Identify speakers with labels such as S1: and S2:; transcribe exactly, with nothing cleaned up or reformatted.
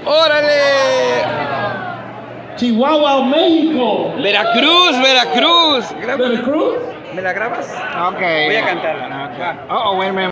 S1: ¡Órale!
S2: Chihuahua, México.
S1: Veracruz, Veracruz.
S2: Veracruz.
S1: ¿Me la grabas?
S3: Okay.
S1: Voy a cantarla.
S3: Okay. Uh oh, wait a minute.